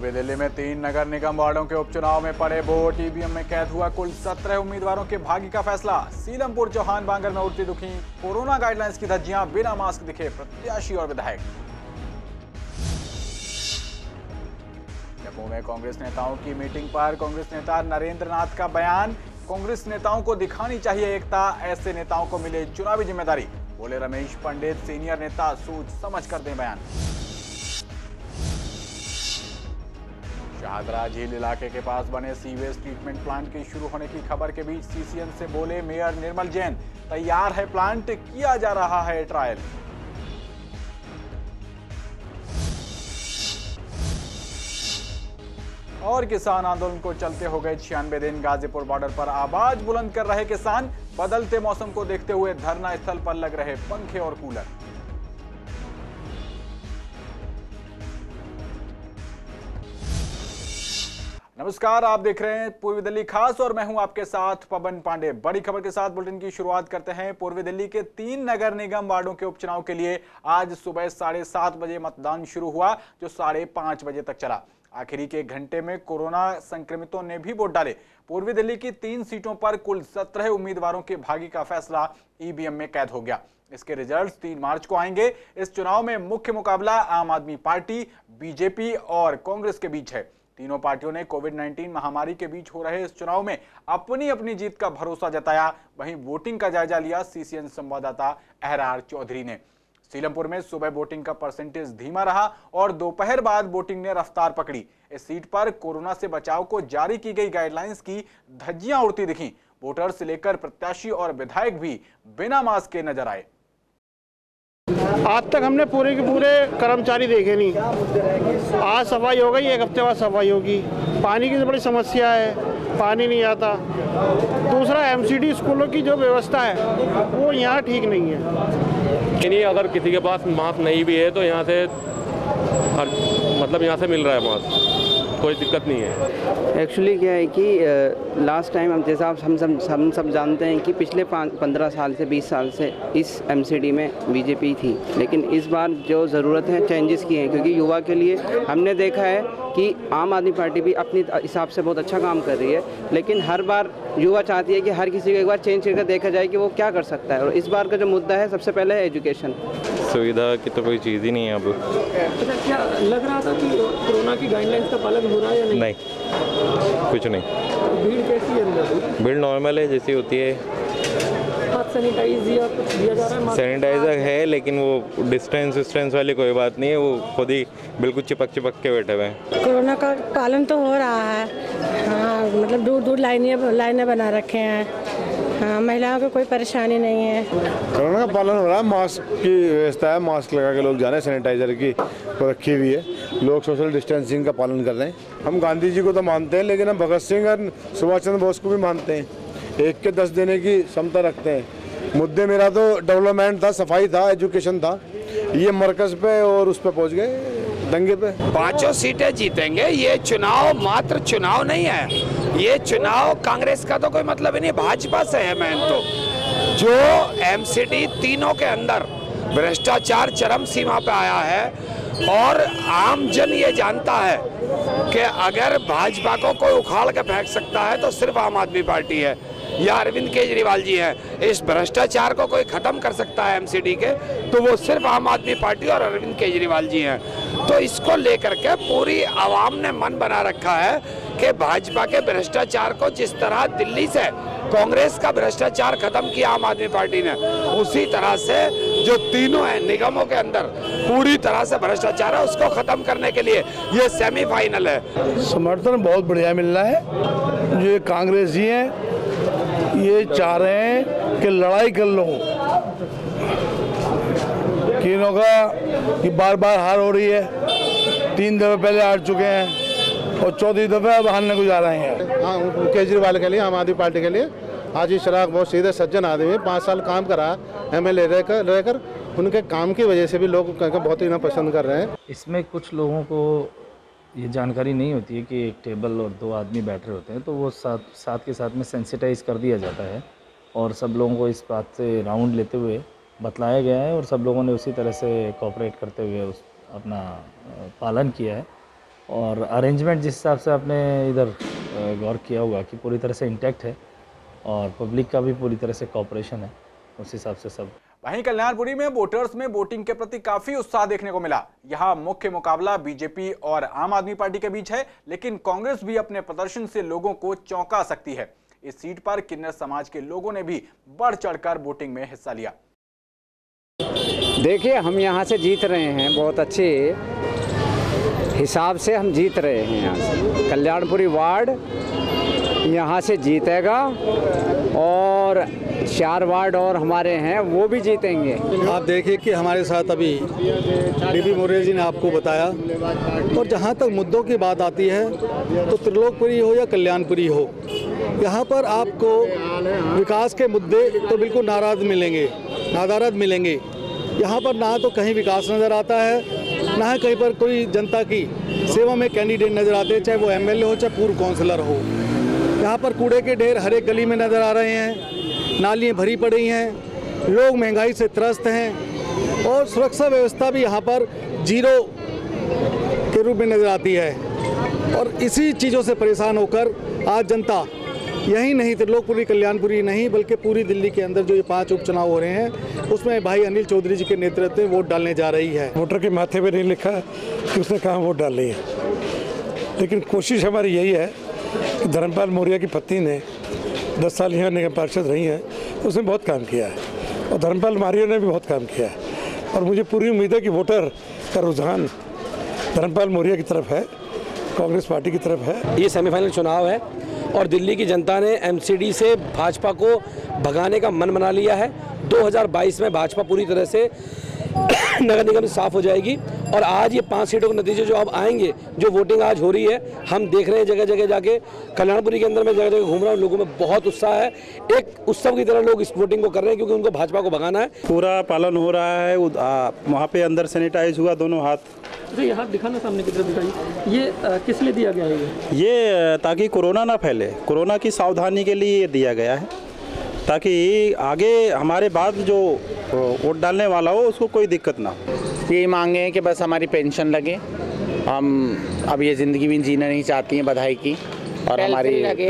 पूर्वी दिल्ली में 3 नगर निगम वार्डों के उपचुनाव में पड़े वोट। ईवीएम में कैद हुआ कुल 17 उम्मीदवारों के भाग्य का फैसला। सीलमपुर चौहान बांगर में उड़ती दुखी कोरोना गाइडलाइंस की धज्जियां, बिना मास्क दिखे प्रत्याशी और विधायक। जम्मू में कांग्रेस नेताओं की मीटिंग पर कांग्रेस नेता नरेंद्र नाथ का बयान। कांग्रेस नेताओं को दिखानी चाहिए एकता, ऐसे नेताओं को मिले चुनावी जिम्मेदारी, बोले रमेश पंडित। सीनियर नेता सोच समझ कर दें बयान। शाहदरा झील इलाके के पास बने सीवेज ट्रीटमेंट प्लांट के शुरू होने की खबर के बीच सीसीएन से बोले मेयर निर्मल जैन, तैयार है प्लांट, किया जा रहा है ट्रायल। और किसान आंदोलन को चलते हो गए 96 दिन। गाजीपुर बॉर्डर पर आवाज बुलंद कर रहे किसान, बदलते मौसम को देखते हुए धरना स्थल पर लग रहे पंखे और कूलर। नमस्कार, आप देख रहे हैं पूर्वी दिल्ली खास और मैं हूं आपके साथ पवन पांडे। बड़ी खबर के साथ बुलेटिन की शुरुआत करते हैं। पूर्वी दिल्ली के 3 नगर निगम वार्डों के उपचुनाव के लिए आज सुबह 7:30 बजे मतदान शुरू हुआ, जो 5:30 बजे तक चला। आखिरी के घंटे में कोरोना संक्रमितों ने भी वोट डाले। पूर्वी दिल्ली की 3 सीटों पर कुल 17 उम्मीदवारों के भाग्य का फैसला ईवीएम में कैद हो गया। इसके रिजल्ट्स 3 मार्च को आएंगे। इस चुनाव में मुख्य मुकाबला आम आदमी पार्टी, बीजेपी और कांग्रेस के बीच है। तीनों पार्टियों ने कोविड-19 महामारी के बीच हो रहे इस चुनाव में अपनी अपनी जीत का भरोसा जताया। वहीं वोटिंग का जायजा लिया सीसीएन संवाददाता अहरार चौधरी ने। सीलमपुर में सुबह वोटिंग का परसेंटेज धीमा रहा और दोपहर बाद वोटिंग ने रफ्तार पकड़ी। इस सीट पर कोरोना से बचाव को जारी की गई गाइडलाइंस की धज्जियां उड़ती दिखीं। वोटर से लेकर प्रत्याशी और विधायक भी बिना मास्क के नजर आए। आज तक हमने पूरे के पूरे कर्मचारी देखे नहीं। आज सफाई हो गई, 1 हफ्ते बाद सफाई होगी। पानी की बड़ी समस्या है, पानी नहीं आता। दूसरा एमसीडी स्कूलों की जो व्यवस्था है वो यहाँ ठीक नहीं है। नहीं, अगर किसी के पास मास्क नहीं भी है तो यहाँ से मतलब यहाँ से मिल रहा है मास्क, कोई दिक्कत नहीं है। एक्चुअली क्या है कि लास्ट टाइम हम जैसा हम सब जानते हैं कि पिछले 15 साल से 20 साल से इस एमसीडी में बीजेपी थी, लेकिन इस बार जो ज़रूरत है चेंजेस की हैं, क्योंकि युवा के लिए हमने देखा है कि आम आदमी पार्टी भी अपनी हिसाब से बहुत अच्छा काम कर रही है, लेकिन हर बार युवा चाहती है कि हर किसी को एक बार चेंज करके देखा जाए कि वो क्या कर सकता है। और इस बार का जो मुद्दा है सबसे पहले है एजुकेशन। सुविधा की तो कोई चीज़ ही नहीं है अब। अच्छा, क्या लग रहा था कि कोरोना की गाइडलाइंस का पालन हो रहा है या नहीं? नहीं, कुछ नहीं। भीड़ कैसी है अंदर? भीड़ नॉर्मल है जैसी होती है। हाथ सैनिटाइज या कुछ दिया जा रहा है? सैनिटाइजर है, लेकिन वो डिस्टेंस वाली कोई बात नहीं है। वो खुद ही बिल्कुल चिपक के बैठे हुए हैं। कोरोना का पालन तो हो रहा है, हाँ, मतलब दूर लाइनें बना रखे हैं। हाँ, महिलाओं को कोई परेशानी नहीं है। कोरोना का पालन हो रहा है, मास्क की व्यवस्था है, मास्क लगा के लोग जा रहे हैं, सैनिटाइजर की रखी हुई है, लोग सोशल डिस्टेंसिंग का पालन कर रहे हैं। हम गांधी जी को तो मानते हैं, लेकिन हम भगत सिंह और सुभाष चंद्र बोस को भी मानते हैं। 1 के 10 देने की क्षमता रखते हैं। मुद्दे मेरा तो डेवलपमेंट था, सफाई था, एजुकेशन था। ये मरकज पे और उस पे पहुँच गए, दंगे पे। 5 सीटें जीतेंगे। ये चुनाव मात्र चुनाव नहीं है, ये चुनाव कांग्रेस का तो कोई मतलब ही नहीं, भाजपा से है। मैं तो जो एमसीडी तीनों के अंदर भ्रष्टाचार चरम सीमा पे आया है और आम जन ये जानता है कि अगर भाजपा को कोई उखाड़ के फेंक सकता है तो सिर्फ आम आदमी पार्टी है या अरविंद केजरीवाल जी हैं। इस भ्रष्टाचार को कोई खत्म कर सकता है एमसीडी के, तो वो सिर्फ आम आदमी पार्टी और अरविंद केजरीवाल जी हैं। तो इसको लेकर के पूरी आवाम ने मन बना रखा है कि भाजपा के भ्रष्टाचार को जिस तरह दिल्ली से कांग्रेस का भ्रष्टाचार खत्म किया आम आदमी पार्टी ने, उसी तरह से जो तीनों है निगमों के अंदर पूरी तरह से भ्रष्टाचार है, उसको खत्म करने के लिए ये सेमीफाइनल है। समर्थन बहुत बढ़िया मिल रहा है। ये कांग्रेस जी हैं, ये चाह रहे हैं कि लड़ाई कर लो, तीनों का कि बार बार हार हो रही है। 3 दफे पहले हार चुके हैं और 4थी दफे अब हारने को जा रहे हैं। हाँ, केजरीवाल के लिए, आम आदमी पार्टी के लिए आशीष शराफ बहुत सीधे सज्जन आदमी, 5 साल काम करा एमएलए रहकर उनके काम की वजह से भी लोग बहुत ही पसंद कर रहे हैं। इसमें कुछ लोगों को ये जानकारी नहीं होती है कि एक टेबल और 2 आदमी बैठे होते हैं, तो वो साथ के साथ में सेंसिटाइज कर दिया जाता है और सब लोगों को इस बात से राउंड लेते हुए बतलाया गया है और सब लोगों ने उसी तरह से कोऑपरेट करते हुए अपना पालन किया है। और अरेंजमेंट जिस हिसाब से आपने इधर गौर किया होगा कि पूरी तरह से इंटैक्ट है और पब्लिक का भी पूरी तरह से कोऑपरेशन है, उस हिसाब से सब। वहीं कल्याणपुरी में वोटर्स में वोटिंग के प्रति काफी उत्साह देखने को मिला। यहां मुख्य मुकाबला बीजेपी और आम आदमी पार्टी के बीच है, लेकिन कांग्रेस भी अपने प्रदर्शन से लोगों को चौंका सकती है। इस सीट पर किन्नर समाज के लोगों ने भी बढ़ चढ़कर वोटिंग में हिस्सा लिया। देखिए, हम यहाँ से जीत रहे हैं, बहुत अच्छे हिसाब से हम जीत रहे हैं। यहाँ से कल्याणपुरी वार्ड यहाँ से जीतेगा और 4 वार्ड और हमारे हैं वो भी जीतेंगे। आप देखिए कि हमारे साथ अभी डीबी मौर्य जी ने आपको बताया। और जहाँ तक मुद्दों की बात आती है तो त्रिलोकपुरी हो या कल्याणपुरी हो, यहाँ पर आपको विकास के मुद्दे तो बिल्कुल नादारद मिलेंगे। यहाँ पर ना तो कहीं विकास नज़र आता है, ना है कहीं पर कोई जनता की सेवा में कैंडिडेट नज़र आते हैं, चाहे वो एमएलए हो चाहे पूर्व काउंसलर हो। यहाँ पर कूड़े के ढेर हर एक गली में नज़र आ रहे हैं, नालियाँ भरी पड़ी हैं, लोग महंगाई से त्रस्त हैं और सुरक्षा व्यवस्था भी यहाँ पर जीरो के रूप में नज़र आती है। और इसी चीज़ों से परेशान होकर आज जनता यही नहीं, त्रिलोकपुरी कल्याणपुरी नहीं बल्कि पूरी दिल्ली के अंदर जो ये 5 उपचुनाव हो रहे हैं उसमें भाई अनिल चौधरी जी के नेतृत्व में वोट डालने जा रही है। वोटर के माथे पे नहीं लिखा कि उसने कहाँ वोट डालनी है, लेकिन कोशिश हमारी यही है कि धर्मपाल मौर्य की पत्नी ने 10 साल यहाँ निगम पार्षद रही हैं, उसने बहुत काम किया है और धर्मपाल मौर्य ने भी बहुत काम किया है और मुझे पूरी उम्मीद है कि वोटर का रुझान धर्मपाल मौर्य की तरफ है, कांग्रेस पार्टी की तरफ है। ये सेमीफाइनल चुनाव है और दिल्ली की जनता ने एमसीडी से भाजपा को भगाने का मन बना लिया है। 2022 में भाजपा पूरी तरह से नगर निगम साफ हो जाएगी और आज ये 5 सीटों के नतीजे जो अब आएंगे, जो वोटिंग आज हो रही है, हम देख रहे हैं जगह जगह जाके। कल्याणपुरी के अंदर मैं जगह जगह घूम रहा हूँ, लोगों में बहुत उत्साह है, एक उत्सव की तरह लोग इस वोटिंग को कर रहे हैं क्योंकि उनको भाजपा को भगाना है। पूरा पालन हो रहा है, वहाँ पे अंदर सैनिटाइज हुआ दोनों हाथ। ये हाथ दिखाना सामने की तरफ दिखाइए। ये किस लिए दिया गया है? ये ताकि कोरोना ना फैले, कोरोना की सावधानी के लिए ये दिया गया है ताकि आगे हमारे बाद जो वोट डालने वाला हो उसको कोई दिक्कत ना हो। ये मांगे हैं कि बस हमारी पेंशन लगे, हम अब ये ज़िंदगी भी जीना नहीं चाहती हैं बधाई की, और हमारी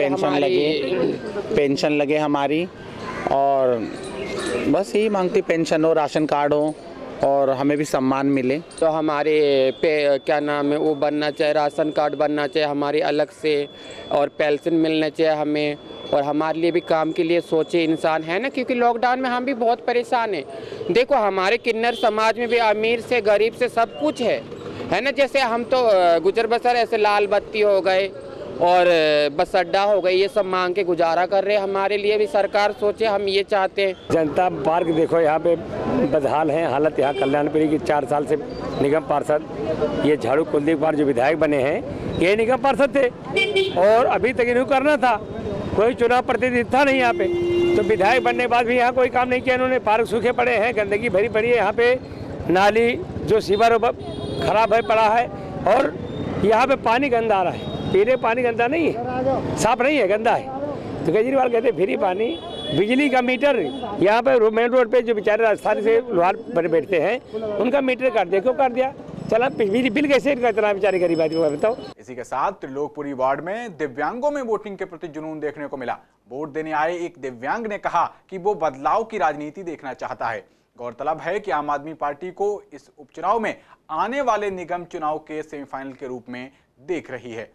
पेंशन लगे हमारी, और बस यही मांगती, पेंशन हो, राशन कार्ड हो और हमें भी सम्मान मिले। तो हमारे पे क्या नाम है वो बनना चाहिए, राशन कार्ड बनना चाहिए हमारी अलग से, और पेंशन मिलना चाहिए हमें, और हमारे लिए भी काम के लिए सोचे इंसान है ना, क्योंकि लॉकडाउन में हम भी बहुत परेशान हैं। देखो हमारे किन्नर समाज में भी अमीर से गरीब से सब कुछ है ना। जैसे हम तो गुजर बसर ऐसे लाल बत्ती हो गए और बस अड्डा हो गई, ये सब मांग के गुजारा कर रहे हैं। हमारे लिए भी सरकार सोचे, हम ये चाहते हैं। जनता पार्क देखो, यहाँ पे बदहाल है हालत। यहाँ कल्याणपुरी की 4 साल से निगम पार्षद ये झाड़ू कुलदीप कुमार जो विधायक बने हैं, ये निगम पार्षद थे और अभी तक इन्हों करना था, कोई चुनाव प्रतिनिधि था नहीं यहाँ पे। तो विधायक बनने के बाद भी यहाँ कोई काम नहीं किया इन्होंने। पार्क सूखे पड़े हैं, गंदगी भरी पड़ी है, यहाँ पे नाली जो सीवर खराब है पड़ा है, और यहाँ पे पानी गंदा आ रहा है। पीने पानी गंदा नहीं है, साफ नहीं है, गंदा है। तो केजरीवाल कहते फ्री पानी, बिजली का मीटर यहाँ पे मेन रोड पे जो बेचारे राजस्थान से लोहार बने बैठते हैं उनका मीटर काट दिया। क्यों काट दिया? चला बिजली बिल कैसे इनका इतना बेचारे गरीब आदमी को बताओ। इसी के साथ त्रिलोकपुरी वार्ड में दिव्यांगों में वोटिंग के प्रति जुनून देखने को मिला। वोट देने आए एक दिव्यांग ने कहा कि वो बदलाव की राजनीति देखना चाहता है। गौरतलब है कि आम आदमी पार्टी को इस उपचुनाव में आने वाले निगम चुनाव के सेमीफाइनल के रूप में देख रही है।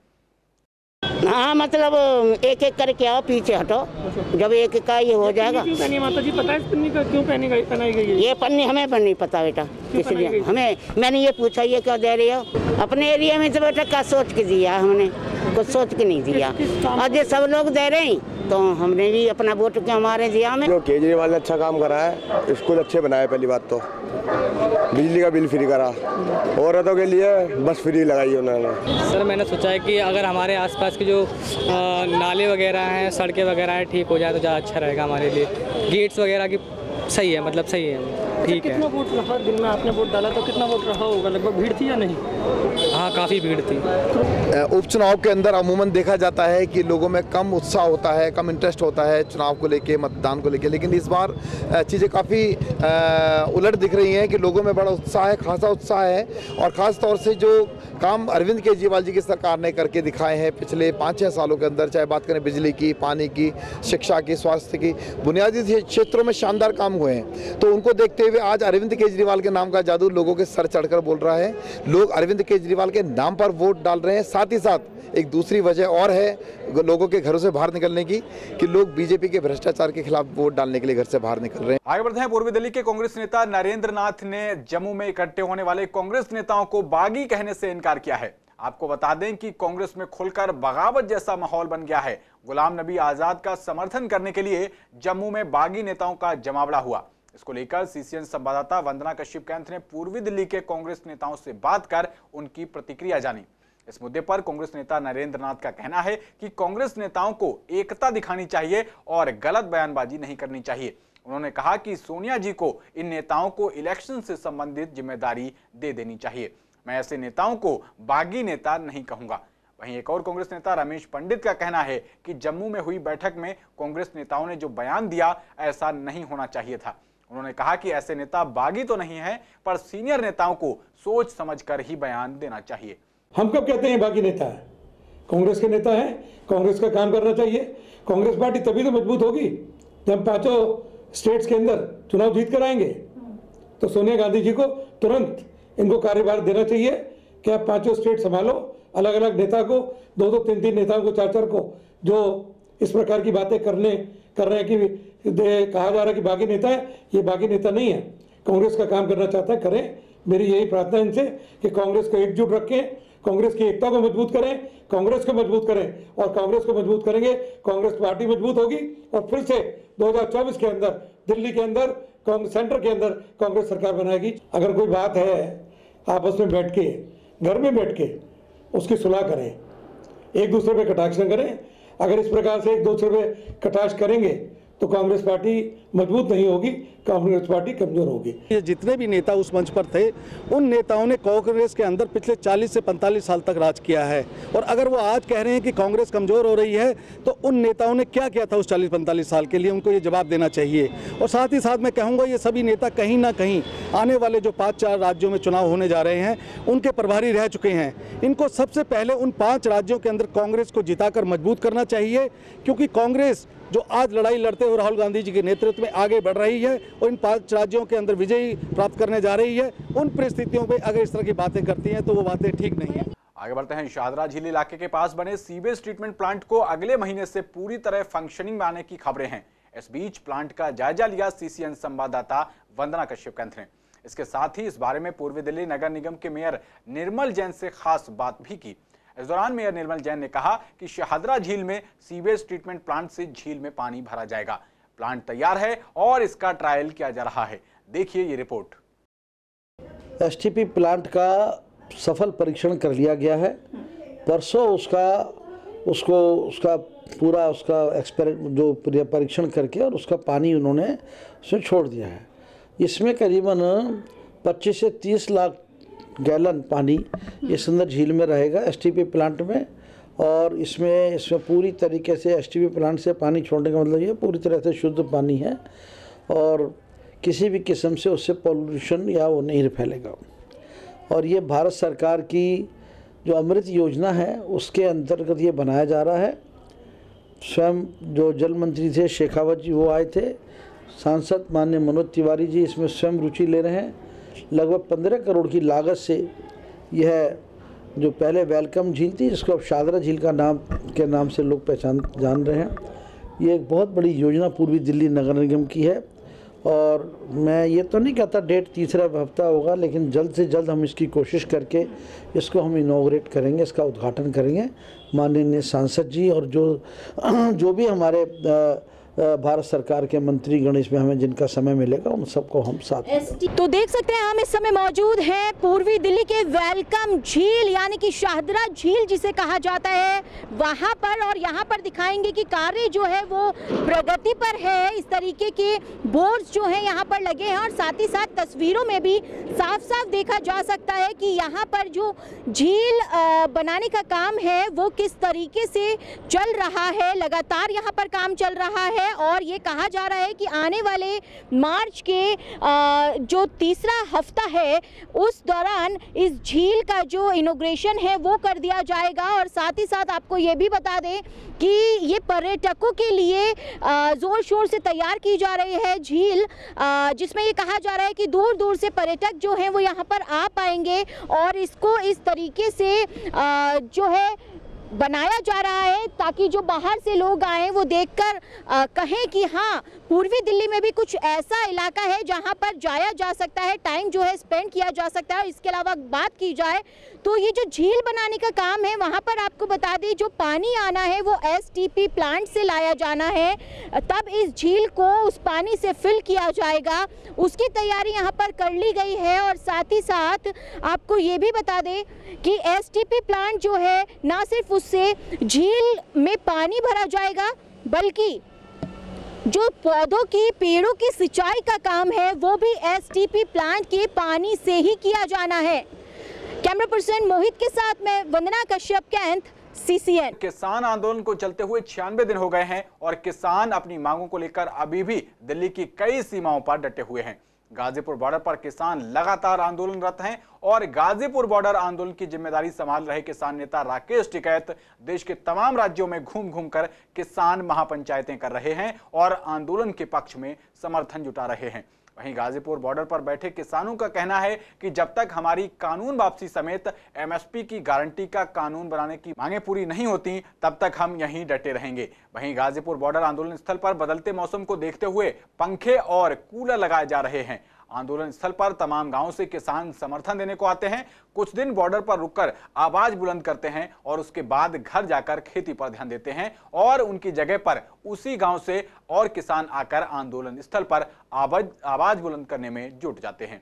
हाँ, मतलब एक एक करके आओ, पीछे हटो, जब एक एक का ये हो जाएगा। माता जी पता है इस पन्नी का क्यों पहनाई गई है? ये पन्नी हमें नहीं पता बेटा, इसलिए हमें, मैंने ये पूछा ये क्या दे रही हो अपने एरिया में, तो बेटा क्या सोच के दिया, हमने कुछ सोच के नहीं दिया। और ये सब लोग दे रहे हैं तो हमने भी अपना वोट क्यों हमारे दिया। हमें जो केजरीवाल ने अच्छा काम करा है, स्कूल अच्छे बनाए, पहली बात तो बिजली का बिल फ्री करा, औरतों के लिए बस फ्री लगाई उन्होंने। सर मैंने सोचा है कि अगर हमारे आसपास के जो नाले वगैरह हैं, सड़कें वगैरह हैं, ठीक हो जाए तो ज़्यादा अच्छा रहेगा हमारे लिए। गेट्स वगैरह की सही है, मतलब सही है। ठीक है। कितना वोट रहा दिन में, आपने वोट डाला तो कितना वोट रहा होगा, लगभग भीड़ थी या नहीं? हाँ, काफ़ी भीड़ थी। उपचुनाव के अंदर अमूमन देखा जाता है कि लोगों में कम उत्साह होता है, कम इंटरेस्ट होता है चुनाव को लेके, मतदान को लेके, लेकिन इस बार चीज़ें काफ़ी उलट दिख रही हैं कि लोगों में बड़ा उत्साह है, खासा उत्साह है। और ख़ास तौर से जो काम अरविंद केजरीवाल जी की सरकार ने करके दिखाए हैं पिछले 5-6 सालों के अंदर, चाहे बात करें बिजली की, पानी की, शिक्षा की, स्वास्थ्य की, बुनियादी क्षेत्रों में शानदार काम हुए हैं। तो उनको देखते हुए आज अरविंद केजरीवाल के नाम का जादू लोगों के सर चढ़कर बोल रहा है। लोग अरविंद केजरीवाल के नाम पर वोट डाल रहे हैं। साथ ही साथ एक दूसरी वजह और है लोगों के घरों से बाहर निकलने की, कि लोग बीजेपी के भ्रष्टाचार के खिलाफ वोट डालने के लिए घर से बाहर निकल रहे हैं। आगे बढ़ते हैं। पूर्वी दिल्ली के कांग्रेस नेता नरेंद्र नाथ ने जम्मू में इकट्ठे होने वाले कांग्रेस नेताओं को बागी कहने से इनकार किया है। आपको बता दें कि कांग्रेस में खुलकर बगावत जैसा माहौल बन गया है। गुलाम नबी आजाद का समर्थन करने के लिए जम्मू में बागी नेताओं का जमावड़ा हुआ। इसको लेकर सीसीएन संवाददाता वंदना कश्यप ने पूर्वी दिल्ली के कांग्रेस नेताओं से बात कर उनकी प्रतिक्रिया जानी। इस मुद्दे पर कांग्रेस नेता नरेंद्र नाथ का कहना है कि कांग्रेस नेताओं को एकता दिखानी चाहिए और गलत बयानबाजी नहीं करनी चाहिए। उन्होंने कहा कि सोनिया जी को इन नेताओं को इलेक्शन से संबंधित जिम्मेदारी दे देनी चाहिए। मैं ऐसे नेताओं को बागी नेता नहीं कहूंगा। वहीं एक और कांग्रेस नेता रमेश पंडित का कहना है कि जम्मू में हुई बैठक में कांग्रेस नेताओं ने जो बयान दिया, ऐसा नहीं होना चाहिए था। उन्होंने कहा कि ऐसे नेता बागी तो नहीं है, पर सीनियर नेताओं को सोच समझकर ही बयान देना चाहिए। हम कब कहते हैं बागी नेता है? कांग्रेस के नेता हैं, कांग्रेस का काम करना चाहिए। कांग्रेस पार्टी तभी तो मजबूत होगी जब 5 स्टेट्स के अंदर चुनाव जीत कर आएंगे। तो सोनिया गांधी जी को तुरंत इनको कार्यभार देना चाहिए कि आप 5 स्टेट संभालो। अलग अलग नेता को, 2-2, 3-3 नेताओं को, 4-4 को, जो इस प्रकार की बातें कर रहे हैं कि कहा जा रहा है कि बागी नेता है, ये बागी नेता नहीं है। कांग्रेस का काम करना चाहता है, करें। मेरी यही प्रार्थना है इनसे कि कांग्रेस को एकजुट रखें, कांग्रेस की एकता को मजबूत करें, कांग्रेस को मजबूत करें। और कांग्रेस को मजबूत करेंगे, कांग्रेस पार्टी मजबूत होगी और फिर से 2024 के अंदर दिल्ली के अंदर, सेंटर के अंदर कांग्रेस सरकार बनाएगी। अगर कोई बात है, आपस में बैठ के, घर में बैठ के उसकी सुलह करें, एक दूसरे पे कटाक्ष न करें। अगर इस प्रकार से एक दूसरे पे कटाक्ष करेंगे तो कांग्रेस पार्टी मजबूत नहीं होगी, कांग्रेस पार्टी कमजोर होगी। ये जितने भी नेता उस मंच पर थे, उन नेताओं ने कांग्रेस के अंदर पिछले 40 से 45 साल तक राज किया है। और अगर वो आज कह रहे हैं कि कांग्रेस कमजोर हो रही है, तो उन नेताओं ने क्या किया था उस 40-45 साल के लिए, उनको ये जवाब देना चाहिए। और साथ ही साथ मैं कहूँगा, ये सभी नेता कहीं ना कहीं आने वाले जो 5-4 राज्यों में चुनाव होने जा रहे हैं, उनके प्रभारी रह चुके हैं। इनको सबसे पहले उन 5 राज्यों के अंदर कांग्रेस को जिताकर मजबूत करना चाहिए, क्योंकि कांग्रेस जो आज लड़ाई लड़ते हुए राहुल गांधी जी के नेतृत्व में आगे बढ़ रही है और इन 5 राज्यों के अंदर विजयी प्राप्त करने जा रही है, उन परिस्थितियों में अगर इस तरह की बातें करती हैं तो वो बातें ठीक नहीं है। आगे बढ़ते हैं। शाहदरा झील इलाके के पास बने सीवेज ट्रीटमेंट प्लांट को अगले महीने से पूरी तरह फंक्शनिंग में आने की खबरें हैं। इस बीच प्लांट का जायजा लिया सीसीएन संवाददाता वंदना कश्यप ने। इसके साथ ही इस बारे में पूर्वी दिल्ली नगर निगम के मेयर निर्मल जैन से खास बात भी की। इस दौरान मेयर निर्मल जैन ने कहा कि शाहदरा झील में सीवेज ट्रीटमेंट प्लांट से झील में पानी भरा जाएगा। प्लांट तैयार है और इसका ट्रायल किया जा रहा है। देखिए ये रिपोर्ट। एसटीपी प्लांट का सफल परीक्षण कर लिया गया है। परसों उसका पूरा जो परीक्षण करके और उसका पानी उन्होंने उसमें छोड़ दिया है। इसमें करीबन 25 से 30 लाख गैलन पानी इस अंदर झील में रहेगा एसटीपी प्लांट में। और इसमें पूरी तरीके से एसटीपी प्लांट से पानी छोड़ने का मतलब ये पूरी तरह से शुद्ध पानी है और किसी भी किस्म से उससे पॉल्यूशन या वो नहीं फैलेगा। और ये भारत सरकार की जो अमृत योजना है उसके अंतर्गत ये बनाया जा रहा है। स्वयं जो जल मंत्री थे शेखावत जी, वो आए थे। सांसद माननीय मनोज तिवारी जी इसमें स्वयं रुचि ले रहे हैं। लगभग 15 करोड़ की लागत से यह जो पहले वेलकम झील थी, जिसको अब शाहदरा झील के नाम से लोग जान रहे हैं, ये एक बहुत बड़ी योजना पूर्वी दिल्ली नगर निगम की है। और मैं ये तो नहीं कहता डेट तीसरा हफ्ता होगा, लेकिन जल्द से जल्द हम इसकी कोशिश करके इसको हम इनॉग्रेट करेंगे, इसका उद्घाटन करेंगे। माननीय सांसद जी और जो भी हमारे भारत सरकार के मंत्रीगण इसमें हमें जिनका समय मिलेगा उन सबको हम साथ। तो देख सकते हैं हम इस समय मौजूद हैं पूर्वी दिल्ली के वेलकम झील यानी कि शाहदरा झील जिसे कहा जाता है वहां पर, और यहां पर दिखाएंगे कि कार्य जो है वो प्रगति पर है। इस तरीके के बोर्ड्स जो है यहां पर लगे हैं और साथ ही साथ तस्वीरों में भी साफ साफ देखा जा सकता है कि यहाँ पर जो झील बनाने का काम है वो किस तरीके से चल रहा है। लगातार यहाँ पर काम चल रहा है और ये कहा जा रहा है कि आने वाले मार्च के जो तीसरा हफ्ता है उस दौरान इस झील का जो इनॉग्रेशन है वो कर दिया जाएगा। और साथ ही साथ आपको ये भी बता दें कि ये पर्यटकों के लिए ज़ोर शोर से तैयार की जा रही है झील, जिसमें ये कहा जा रहा है कि दूर दूर से पर्यटक जो हैं वो यहाँ पर आ पाएंगे और इसको इस तरीके से जो है बनाया जा रहा है ताकि जो बाहर से लोग आए वो देखकर कहें कि हाँ पूर्वी दिल्ली में भी कुछ ऐसा इलाका है जहां पर जाया जा सकता है, टाइम जो है स्पेंड किया जा सकता है। इसके अलावा बात की जाए तो ये जो झील बनाने का काम है वहां पर आपको बता दें जो पानी आना है वो STP प्लांट से लाया जाना है, तब इस झील को उस पानी से फिल किया जाएगा। उसकी तैयारी यहाँ पर कर ली गई है और साथ ही साथ आपको ये भी बता दें कि STP प्लांट जो है ना सिर्फ उससे झील में पानी भरा जाएगा बल्कि जो पौधों की पेड़ों की सिंचाई का काम है वो भी STP प्लांट के पानी से ही किया जाना है। कैमरा पर्सन मोहित के साथ मैं वंदना कश्यप, कैंथ, CCN। किसान आंदोलन को चलते हुए 96 दिन हो गए हैं और किसान अपनी मांगों को लेकर अभी भी दिल्ली की कई सीमाओं पर डटे हुए हैं। गाजीपुर बॉर्डर पर किसान लगातार आंदोलनरत हैं और गाजीपुर बॉर्डर आंदोलन की जिम्मेदारी संभाल रहे किसान नेता राकेश टिकैत देश के तमाम राज्यों में घूम घूम कर किसान महापंचायतें कर रहे हैं और आंदोलन के पक्ष में समर्थन जुटा रहे हैं। वहीं गाजीपुर बॉर्डर पर बैठे किसानों का कहना है कि जब तक हमारी कानून वापसी समेत MSP की गारंटी का कानून बनाने की मांगें पूरी नहीं होती तब तक हम यहीं डटे रहेंगे। वहीं गाजीपुर बॉर्डर आंदोलन स्थल पर बदलते मौसम को देखते हुए पंखे और कूलर लगाए जा रहे हैं। आंदोलन स्थल पर तमाम गांवों से किसान समर्थन देने को आते हैं, कुछ दिन बॉर्डर पर रुककर आवाज बुलंद करते हैं और उसके बाद घर जाकर खेती पर ध्यान देते हैं और उनकी जगह पर उसी गांव से और किसान आकर आंदोलन स्थल पर आवाज बुलंद करने में जुट जाते हैं।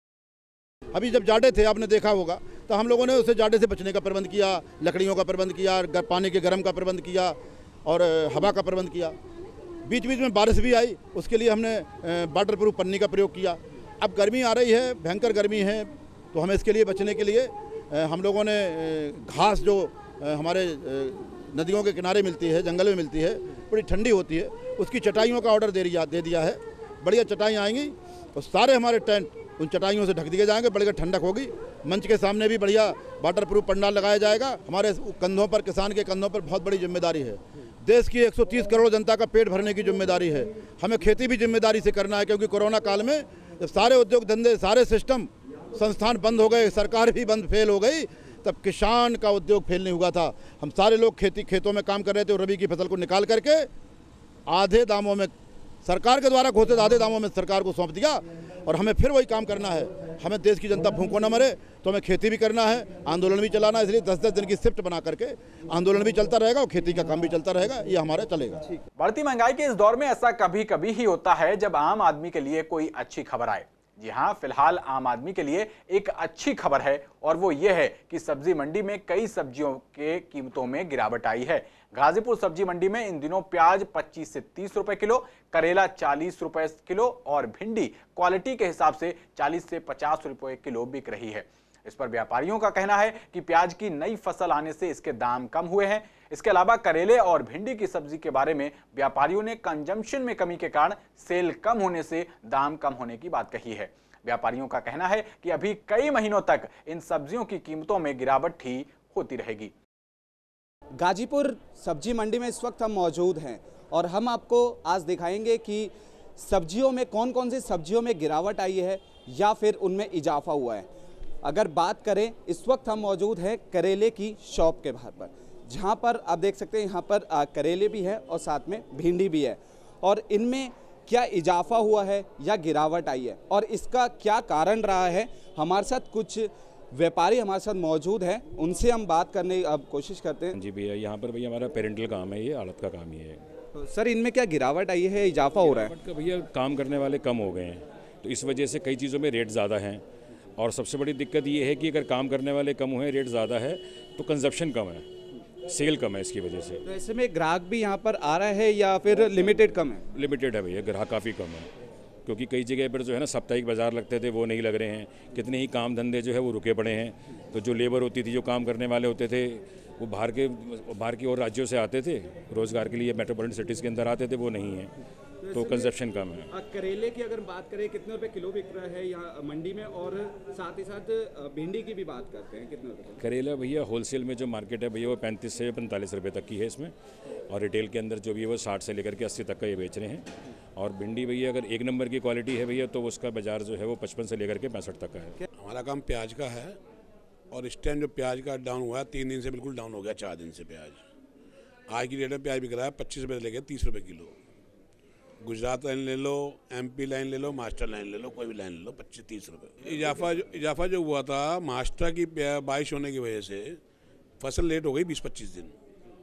अभी जब जाड़े थे आपने देखा होगा तो हम लोगों ने उससे जाड़े से बचने का प्रबंध किया, लकड़ियों का प्रबंध किया, पानी के गर्म का प्रबंध किया और हवा का प्रबंध किया। बीच बीच में बारिश भी आई, उसके लिए हमने वाटर प्रूफ पन्नी का प्रयोग किया। अब गर्मी आ रही है, भयंकर गर्मी है, तो हमें इसके लिए बचने के लिए हम लोगों ने घास जो हमारे नदियों के किनारे मिलती है, जंगल में मिलती है, बड़ी ठंडी होती है, उसकी चटाइयों का ऑर्डर दे दिया है। बढ़िया चटाइयाँ आएंगी और सारे हमारे टेंट उन चटाइयों से ढक दिए जाएंगे, बढ़िया ठंडक होगी। मंच के सामने भी बढ़िया वाटर प्रूफ पंडाल लगाया जाएगा। हमारे कंधों पर, किसान के कंधों पर बहुत बड़ी जिम्मेदारी है। देश की 130 करोड़ जनता का पेट भरने की जिम्मेदारी है। हमें खेती भी जिम्मेदारी से करना है, क्योंकि कोरोना काल में जब सारे उद्योग धंधे, सारे सिस्टम संस्थान बंद हो गए, सरकार भी बंद फेल हो गई, तब किसान का उद्योग फेल नहीं हुआ था। हम सारे लोग खेतों में काम कर रहे थे और रबी की फसल को निकाल करके आधे दामों में, सरकार के द्वारा घोषित आधे दामों में सरकार को सौंप दिया और हमें फिर वही काम करना है। हमें देश की जनता भूखों न मरे, तो हमें खेती भी करना है, आंदोलन भी चलाना है। इसलिए 10-10 दिन की शिफ्ट बना करके आंदोलन भी चलता रहेगा और खेती का काम भी चलता रहेगा, ये हमारा चलेगा। बढ़ती महंगाई के इस दौर में ऐसा कभी कभी ही होता है जब आम आदमी के लिए कोई अच्छी खबर आए। जी हाँ, फिलहाल आम आदमी के लिए एक अच्छी खबर है और वो ये है कि सब्जी मंडी में कई सब्जियों के कीमतों में गिरावट आई है। गाजीपुर सब्जी मंडी में इन दिनों प्याज 25 से 30 रुपए किलो, करेला 40 रुपए किलो और भिंडी क्वालिटी के हिसाब से 40 से 50 रुपए किलो बिक रही है। इस पर व्यापारियों का कहना है कि प्याज की नई फसल आने से इसके दाम कम हुए हैं। इसके अलावा करेले और भिंडी की सब्जी के बारे में व्यापारियों ने कंजम्पशन में कमी के कारण सेल कम होने से दाम कम होने की बात कही है। व्यापारियों का कहना है कि अभी कई महीनों तक इन सब्जियों की कीमतों में गिरावट ही होती रहेगी। गाजीपुर सब्जी मंडी में इस वक्त हम मौजूद हैं और हम आपको आज दिखाएंगे कि सब्जियों में कौन कौन सी सब्जियों में गिरावट आई है या फिर उनमें इजाफा हुआ है। अगर बात करें, इस वक्त हम मौजूद हैं करेले की शॉप के बाहर पर, जहां पर आप देख सकते हैं यहाँ पर करेले भी है और साथ में भिंडी भी है। और इनमें क्या इजाफा हुआ है या गिरावट आई है और इसका क्या कारण रहा है, हमारे साथ कुछ व्यापारी हमारे साथ मौजूद हैं, उनसे हम बात करने अब कोशिश करते हैं। जी भैया, यहाँ पर भैया हमारा पेरेंटल काम है, ये आड़त का काम ही है। तो सर इनमें क्या गिरावट आई है, इजाफा हो रहा है? भैया काम करने वाले कम हो गए हैं, तो इस वजह से कई चीज़ों में रेट ज़्यादा हैं। और सबसे बड़ी दिक्कत ये है कि अगर काम करने वाले कम हुए, रेट ज़्यादा है, तो कंजप्शन कम है, सेल कम है इसकी वजह से। तो ऐसे में ग्राहक भी यहाँ पर आ रहा है या फिर लिमिटेड कम है? लिमिटेड है भैया, ग्राहक काफ़ी कम है, क्योंकि कई जगह पर जो है ना साप्ताहिक बाजार लगते थे वो नहीं लग रहे हैं। कितने ही काम धंधे जो है वो रुके पड़े हैं। तो जो लेबर होती थी, जो काम करने वाले होते थे, वो बाहर के और राज्यों से आते थे रोज़गार के लिए, मेट्रोपॉलिटन सिटीज़ के अंदर आते थे, वो नहीं है, तो कंजप्शन कम है। करेले की अगर बात करें, कितने रुपए किलो बिक रहा है यहाँ मंडी में, और साथ ही साथ भिंडी की भी बात करते हैं, कितने रुपए? करेला भैया होलसेल में जो मार्केट है भैया वो 35 से 45 रुपये तक की है इसमें, और रिटेल के अंदर जो भी है वो 60 से लेकर के 80 तक का ये बेच रहे हैं। और भिंडी भैया अगर 1 नंबर की क्वालिटी है भैया, तो उसका बाजार जो है वो 55 से लेकर के 65 तक का है। हमारा काम प्याज का है, और इस टाइम जो प्याज का डाउन हुआ है, 3 दिन से बिल्कुल डाउन हो गया, 4 दिन से प्याज। आज की डेट में प्याज बिक रहा है 25 रुपये से लेकर 30 रुपये किलो। गुजरात लाइन ले लो, MP लाइन ले लो, महाराष्ट्र लाइन ले लो, कोई भी लाइन ले लो, 25-30 रुपये। इजाफा जो हुआ था महाराष्ट्र की बारिश होने की वजह से फसल लेट हो गई 20-25 दिन,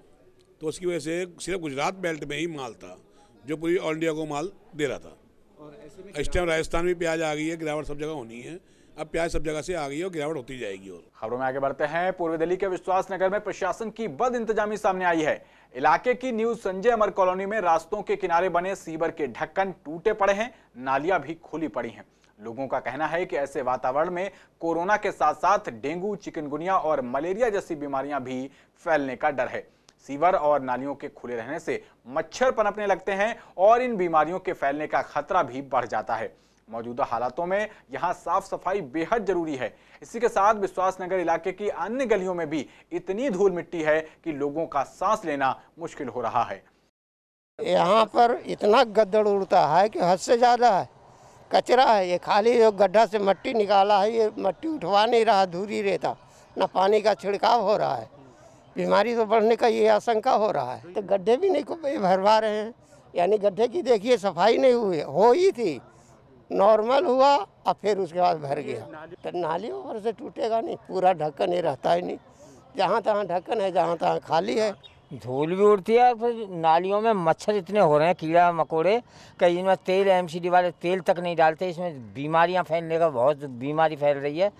तो उसकी वजह से सिर्फ गुजरात बेल्ट में ही माल था जो पूरी ऑल इंडिया को माल दे रहा था। इस टाइम राजस्थान में प्याज आ गई है, गिरावट सब जगह होनी है, अब प्याज सब जगह से आ गई है और गिरावट होती जाएगी। और खबरों में आगे बढ़ते हैं। पूर्वी दिल्ली के विश्वास नगर में प्रशासन की बद इंतजामी सामने आई है। इलाके की न्यू संजय अमर कॉलोनी में रास्तों के किनारे बने सीवर के ढक्कन टूटे पड़े हैं, नालियां भी खुली पड़ी हैं। लोगों का कहना है कि ऐसे वातावरण में कोरोना के साथ साथ डेंगू, चिकनगुनिया और मलेरिया जैसी बीमारियां भी फैलने का डर है। सीवर और नालियों के खुले रहने से मच्छर पनपने लगते हैं और इन बीमारियों के फैलने का खतरा भी बढ़ जाता है। मौजूदा हालातों में यहां साफ सफाई बेहद जरूरी है। इसी के साथ विश्वास नगर इलाके की अन्य गलियों में भी इतनी धूल मिट्टी है कि लोगों का सांस लेना मुश्किल हो रहा है। यहाँ पर इतना गद्दड़ उड़ता है कि हद से ज़्यादा है। कचरा है, ये खाली जो गड्ढा से मट्टी निकाला है, ये मट्टी उठवा नहीं रहा, धूरी रहता, न पानी का छिड़काव हो रहा है। बीमारी तो बढ़ने का ये आशंका हो रहा है। तो गड्ढे भी नहीं को भरवा रहे हैं, यानी गड्ढे की देखिए सफाई नहीं हुई, हो ही थी, नॉर्मल हुआ और फिर उसके बाद भर गया। तो नाली ऊपर से टूटेगा नहीं, पूरा ढक्कन ये रहता ही नहीं, जहाँ तहाँ ढक्कन है, जहाँ तहाँ खाली है। धूल भी उड़ती है, फिर नालियों में मच्छर इतने हो रहे हैं, कीड़ा मकोड़े, कहीं इनमें तेल MCD वाले तेल तक नहीं डालते, इसमें बीमारियां फैलने का बहुत बीमारी फैल रही है।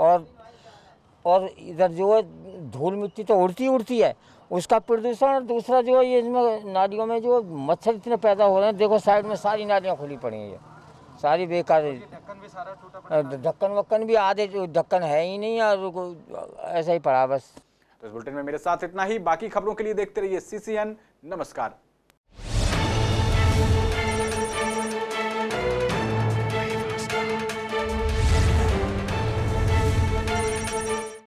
और इधर जो है धूल मिट्टी तो उड़ती है, उसका प्रदूषण, और दूसरा जो है ये इसमें नालियों में जो मच्छर इतने पैदा हो रहे हैं। देखो साइड में सारी नालियाँ खुली पड़ी हैं, ये सारी बेकार है। ढक्कन वक्कन भी आधे जो ढक्कन है ही नहीं, और ऐसा ही पड़ा बस। तो इस बुलेटिन में मेरे साथ इतना ही। बाकी खबरों के लिए देखते रहिए CCN। नमस्कार।